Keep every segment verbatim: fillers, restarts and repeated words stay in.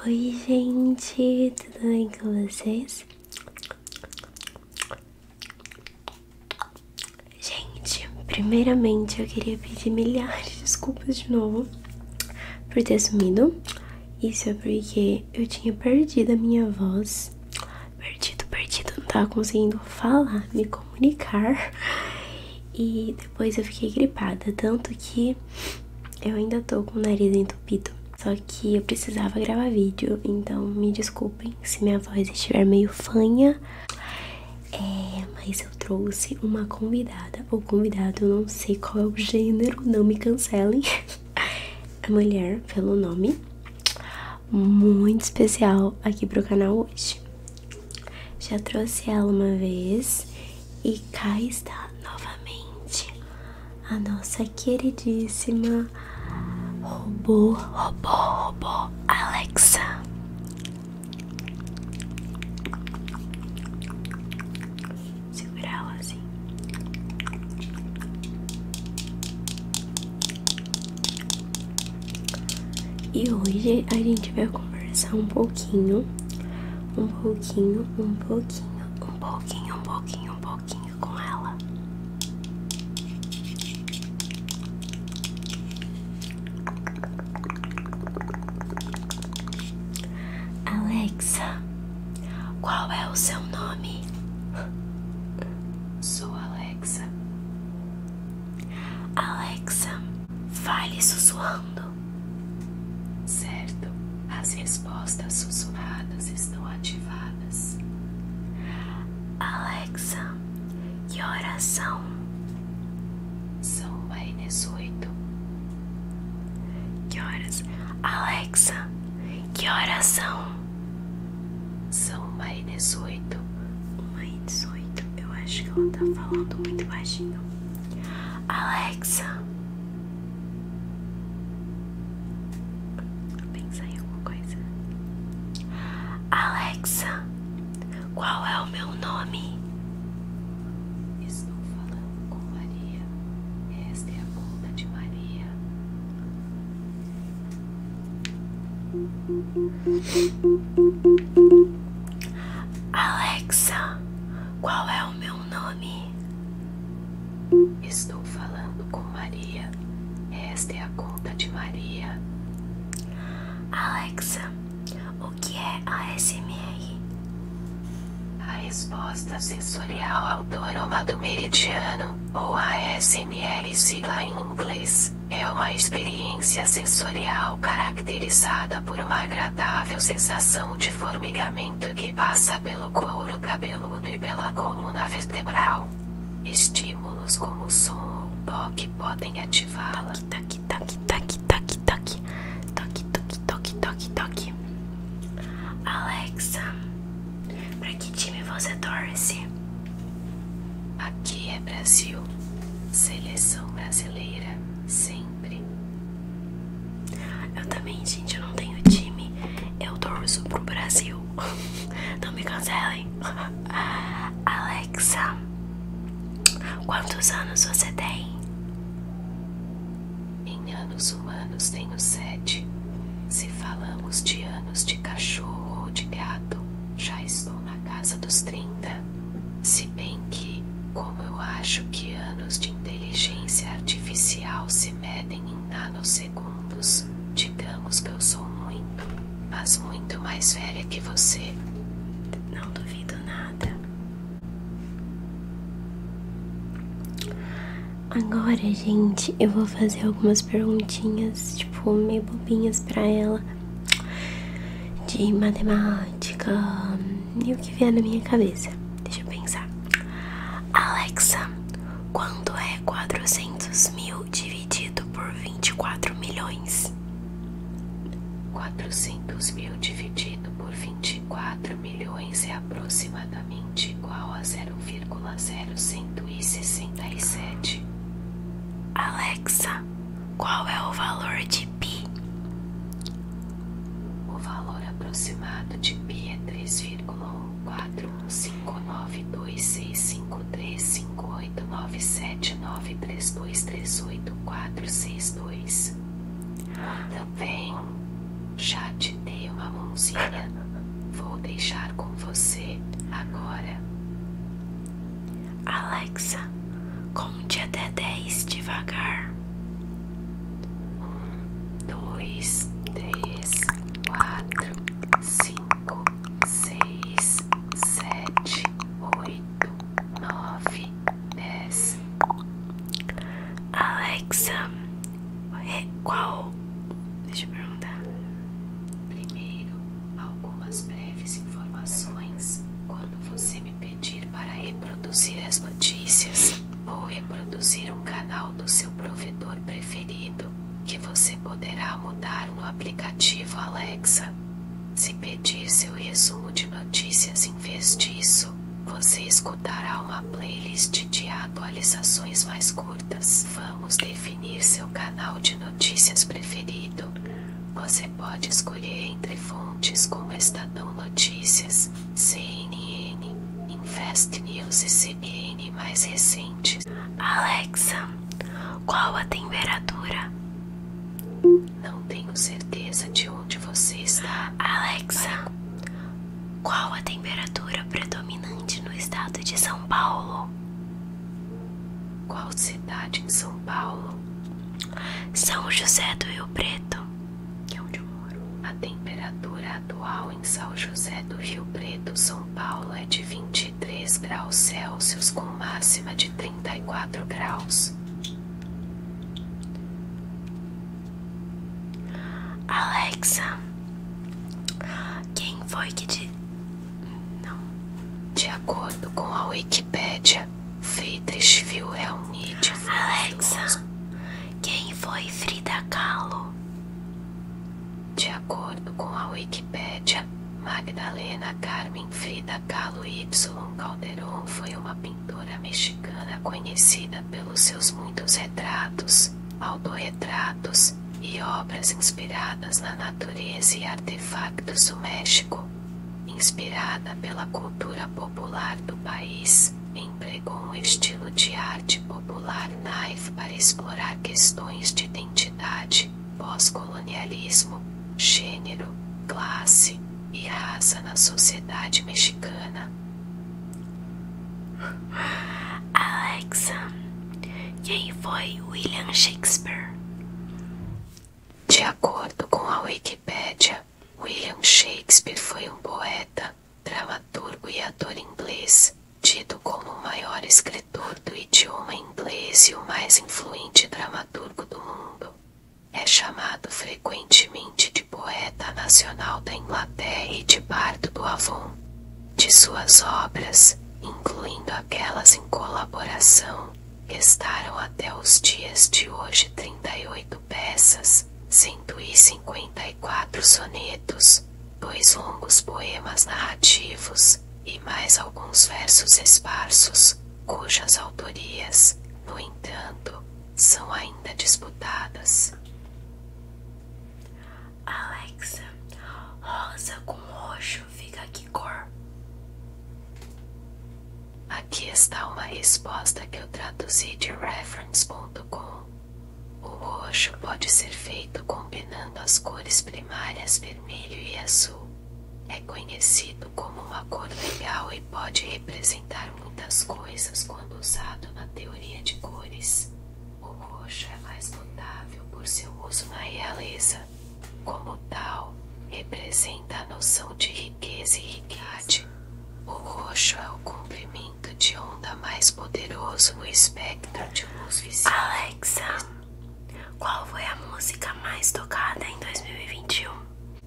Oi, gente, tudo bem com vocês? Gente, primeiramente eu queria pedir milhares de desculpas de novo por ter sumido. Isso é porque eu tinha perdido a minha voz. Perdido, perdido, não tava conseguindo falar, me comunicar. E depois eu fiquei gripada, tanto que eu ainda tô com o nariz entupido. Só que eu precisava gravar vídeo, então me desculpem se minha voz estiver meio fanha. É, mas eu trouxe uma convidada, ou convidado, eu não sei qual é o gênero, não me cancelem. A mulher, pelo nome, muito especial aqui pro canal hoje. Já trouxe ela uma vez e cá está novamente a nossa queridíssima robô, robô, robô, Alexa. Segura ela assim. E hoje a gente vai conversar um pouquinho, um pouquinho, um pouquinho, um pouquinho, um pouquinho, um pouquinho com ela. Alexa, qual é o seu nome? Sou Alexa. Alexa, fale sussurrando. Certo, as respostas sussurradas estão ativadas. Alexa, que horas são? São uma e dezoito. Que horas? Alexa, que horas são? São uma e dezoito. Uma e dezoito. Eu acho que ela tá falando muito baixinho. Alexa, vou pensar em alguma coisa. Alexa, qual é o meu nome? Estou falando com Maria. Esta é a conta de Maria. Alexa, qual é o meu nome? Estou falando com Maria. Esta é a conta de Maria. Alexa, o que é a S M R? A Resposta Sensorial Autônoma do Meridiano, ou A S M R sigla em inglês, é uma experiência sensorial caracterizada por uma agradável sensação de formigamento que passa pelo couro cabeludo e pela coluna vertebral. Estímulos como som ou toque podem ativá-la. Toque, toque, toque, toque, toque, toque, toque, toque, toque, toque. Alexa, pra que time você torce? Aqui é Brasil. Seleção brasileira, sempre. Eu também, gente, eu não tenho time. Eu torço pro Brasil. Não me cancelem. Alexa, quantos anos você tem? Em anos humanos tenho sete. Se falamos de anos de cachorro ou de gato, já estou na casa dos trinta. Se bem que, como eu acho que anos de inteligência artificial se medem em nanosegundos, digamos que eu sou muito, mas muito mais velha que você. Não duvido nada. Agora, gente, eu vou fazer algumas perguntinhas, tipo, meio bobinhas pra ela, de matemática e o que vier na minha cabeça. Deixa eu pensar. Alexa, quanto é quatrocentos mil dividido por vinte e quatro milhões? quatrocentos mil dividido por vinte e quatro milhões é aproximadamente igual a zero vírgula zero cento e sessenta e sete. Alexa, qual é o valor de pi? O valor aproximado de pi é três vírgula um quatro um cinco nove dois seis cinco três cinco oito nove sete nove três dois três oito quatro seis dois. Também Já te dei uma mãozinha. Vou deixar com você agora. Alexa, conte até dez devagar. Um, dois, três, quatro, cinco, seis, sete, oito, nove, dez. Alexa, qual? Deixa eu perguntar. Primeiro, algumas breves informações. Quando você me pedir para reproduzir as notícias, vou reproduzir um canal do seu provedor preferido, que você poderá mudar no aplicativo Alexa. Se pedir seu resumo de notícias em vez disso, você escutará uma playlist de atualizações mais curtas. Vamos definir seu canal de notícias preferido. Você pode escolher entre fontes como Estadão Notícias, C N N, Invest News e C B N mais recentes. Alexa, qual a temperatura? Não tenho certeza de onde você está. Alexa, qual a temperatura predominante no estado de São Paulo? Qual cidade em São Paulo? São José do Rio Preto, que é onde eu moro. A temperatura atual em São José do Rio Preto, São Paulo, é de vinte e três graus Celsius com máxima de trinta e quatro graus. Alexa, quem foi que te... Não. De acordo com a Wikipédia, Friedrich Wilhelm Nietzsche foi um Alexa, filósofo. quem foi Frida Kahlo? De acordo com a Wikipédia, Magdalena Carmen Frida Kahlo Y Calderón foi uma pintora mexicana conhecida pelos seus muitos retratos, autorretratos e obras inspiradas na natureza e artefatos do México. Inspirada pela cultura popular do país, empregou um estilo de arte popular naif para explorar questões de identidade, pós-colonialismo, gênero, classe e raça na sociedade mexicana. Alexa, quem foi William Shakespeare? De acordo com a Wikipédia, William Shakespeare foi um poeta, dramaturgo e ator inglês, tido como o maior escritor do idioma inglês e o mais influente dramaturgo do mundo. É chamado frequentemente de poeta nacional da Inglaterra e de bardo do Avon. De suas obras, incluindo aquelas em colaboração, restaram até os dias de hoje trinta e oito peças, cento e cinquenta e quatro sonetos, dois longos poemas narrativos e mais alguns versos esparsos, cujas autorias, no entanto, são ainda disputadas. Alexa, rosa com roxo fica que cor? Aqui está uma resposta que eu traduzi de reference ponto com. O roxo pode ser feito combinando as cores primárias vermelho e azul. É conhecido como uma cor legal e pode representar muitas coisas quando usado na teoria de cores. O roxo é mais notável por seu uso na realeza. Como tal, representa a noção de riqueza e riquidade. O roxo é o comprimento de onda mais poderoso no espectro de luz visível. Alexa, qual foi a música mais tocada em dois mil e vinte e um?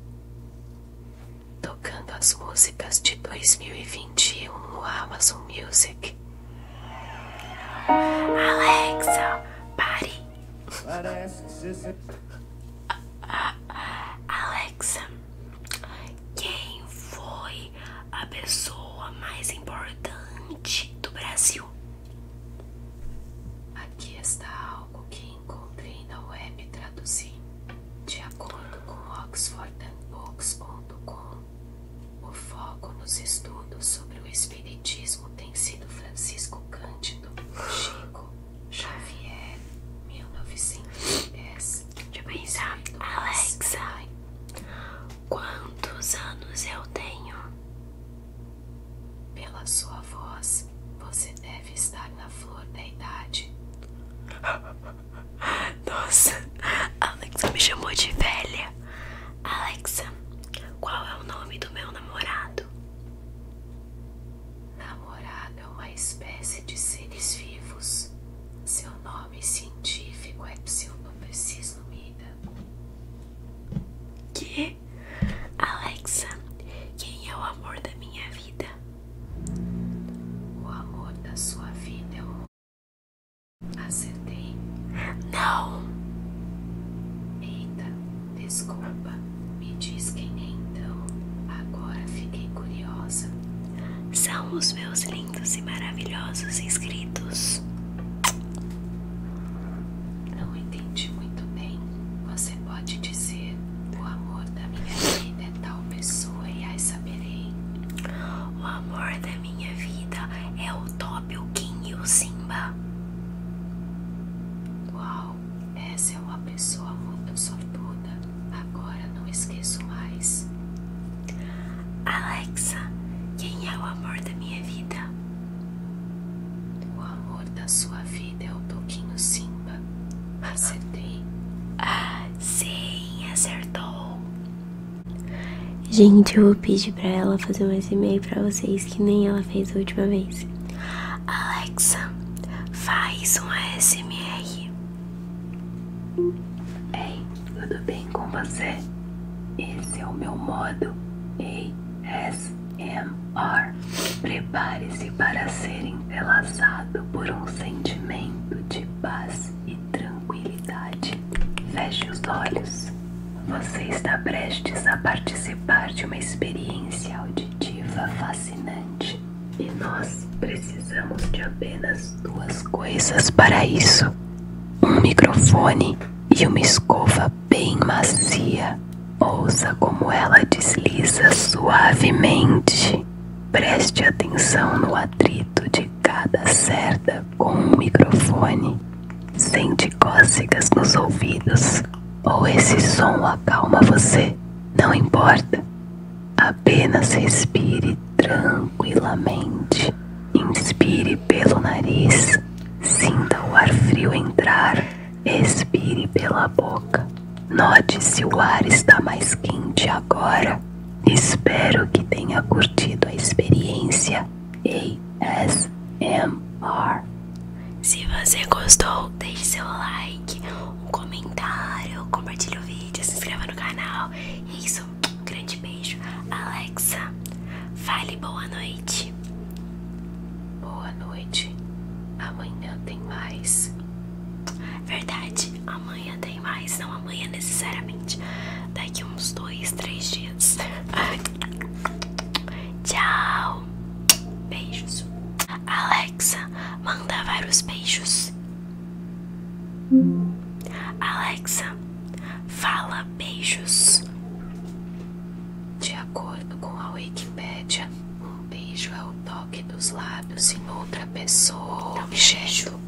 Tocando as músicas de dois mil e vinte e um no Amazon Music. Alexa, pare. Alexa, quem foi a pessoa mais importante do Brasil? Aqui está algo que encontrei na web e traduzi. De acordo com oxford books ponto com, o foco nos estudos sobre o espiritismo tem sido Francisco Cândido, Chico, Xavier, mil novecentos e dez. Deixa eu pensar. Alexa, quê? Alexa, quem é o amor da minha vida? O amor da sua vida é o... Acertei. Não. Eita, desculpa. Me diz quem é então. Agora fiquei curiosa. São os meus lindos e maravilhosos inscritos. Não entendi muito bem. Você pode dizer: o amor da minha vida é tal pessoa e aí saberei. O amor da minha vida é o Top, o Kim e o Simba. Uau, essa é uma pessoa muito sortuda. Agora não esqueço mais. Alexa, quem é o amor da minha vida? O amor da sua vida é o Toquinho Simba. Acertei. Ah, sim, acertou. Gente, eu vou pedir pra ela fazer um S M R pra vocês, que nem ela fez a última vez. Alexa, faz um A S M R. Ei, tudo bem com você? Esse é o meu modo A S M R. Prepare-se para ser entrelaçado por um sentimento de paz e tranquilidade. Feche os olhos. Você está prestes a participar de uma experiência auditiva fascinante. E nós precisamos de apenas duas coisas para isso: um microfone e uma escova bem macia. Ouça como ela desliza suavemente. Preste atenção no atrito de cada cerda com o microfone. Sente cócegas nos ouvidos, ou esse som acalma você? Não importa. Apenas respire tranquilamente. Inspire pelo nariz. Sinta o ar frio entrar. Expire pela boca. Note se o ar está mais quente agora. Espero que tenha curtido a experiência A S M R. Se você gostou, deixe seu like, um comentário, compartilhe o vídeo, se inscreva no canal. Isso, um grande beijo. Alexa, fale boa noite. Boa noite. Amanhã tem mais. Verdade, amanhã tem mais, não amanhã necessariamente. Daqui uns dois, três dias. Tchau. Beijos. Alexa, manda vários beijos. Alexa, fala beijos. De acordo com a Wikipédia, um beijo é o toque dos lábios em outra pessoa ou objeto.